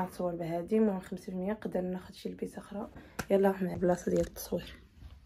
نتصور بهادي. المهم 5% نقدر ناخد شي لبسه اخرى. يلا نروح مع البلاصه ديال التصوير.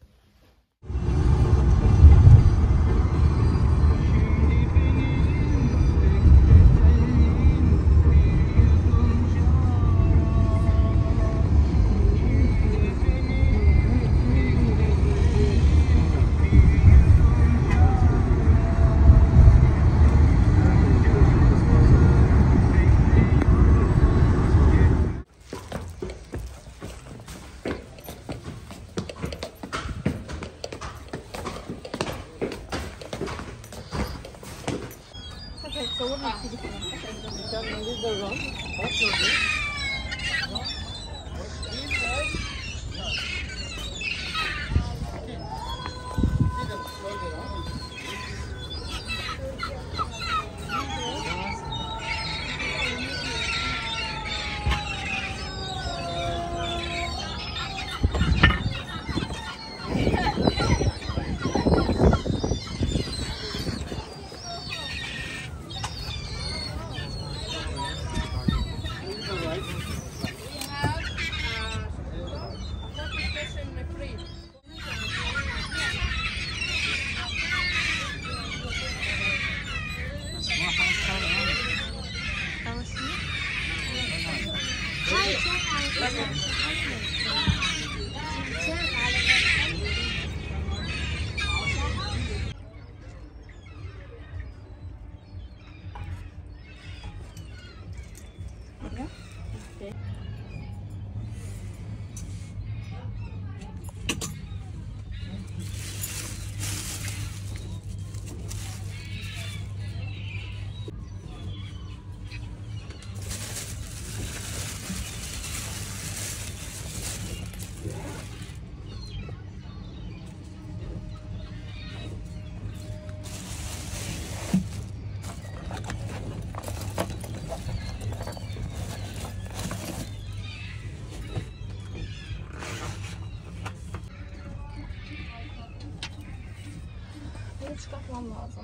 çıkartmam lazım.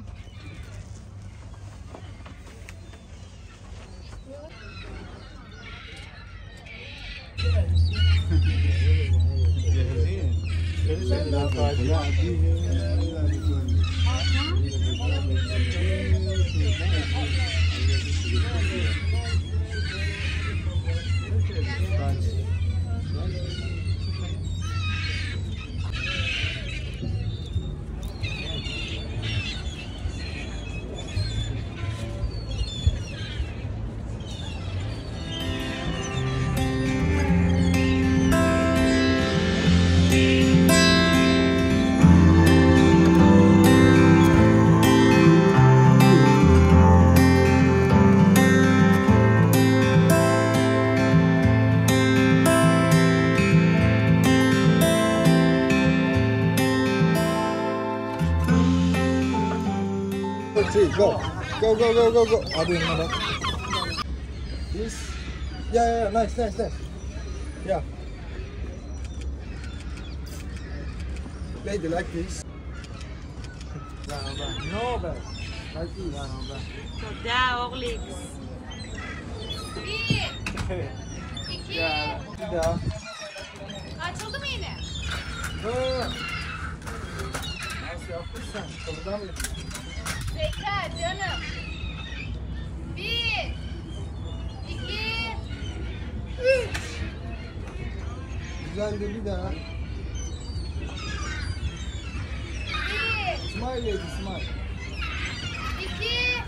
Go, go, go, go, go, go. I'll do another. This, yeah, nice, nice, nice. Yeah. Lady like this. No bad. Like this. תודה אורליקס. Ya. Ya. Açıldı mı yine? Nasıl yapmışsın? Kapıdan mı? Tekrar canım. 1, 2, 3. Güzel de bir daha. 1. Smile lady, smile. 2.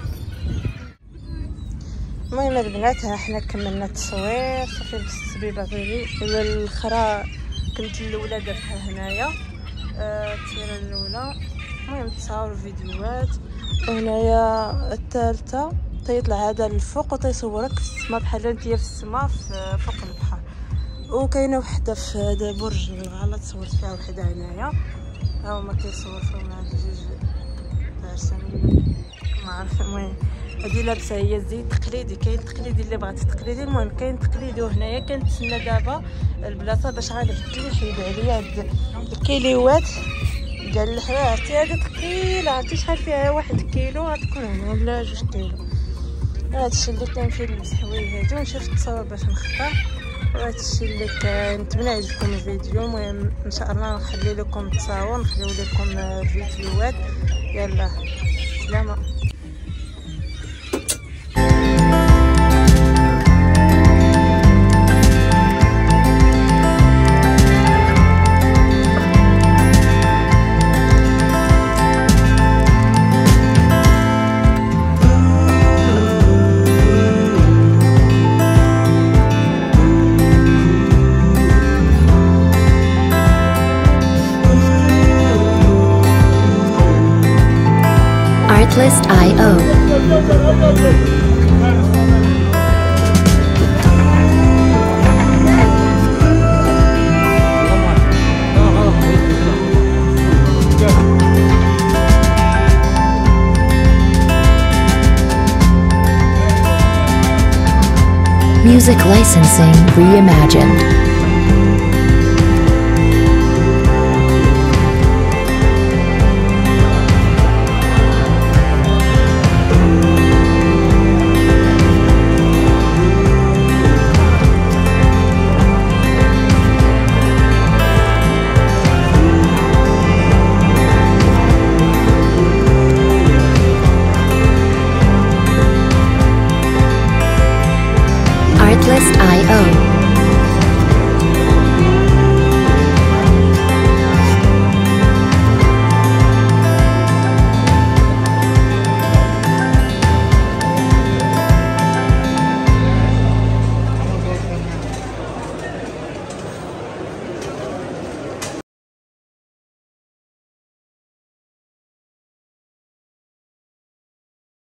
المهم البنات ها حنا كملنا التصوير صافي لبست السبيبه ديالي. الاخرى كنت الاولى درتها هنايا التصويره الاولى. المهم تصاور فيديوهات. وهنايا الثالثه تيطلع هذا للفوق وتيصورك في السماء بحال انت في السماء فوق البحر. وكاينه وحده في هذا برج الغلط صورت فيها وحده هنايا. ها هما كيصور فيهم هاد جوج عرسانين ما عرفت. المهم هادي لابسه هي الزي تقليدي. كاين تقليدي اللي بغات تقليدي. المهم كاين تقليدي. وهنايا كنتسنى دابا البلاصه باش غنبدل يحيدوا عليا هاد الكيلوات ديال الحوايج. عرفتي هادي ثقيله، عرفتي شحال فيها؟ 1 كيلو غتكون هنا ولا 2 كيلو. هادشي اللي كان في الحوايج هادو، نشوف التصاور باش نختار. وهادشي اللي كان. نتمنى يعجبكم الفيديو. المهم ان شاء الله نخلي لكم التصاور، نخليو لكم الفيديوهات. يلا سلامه. Artlist.io. Music licensing reimagined.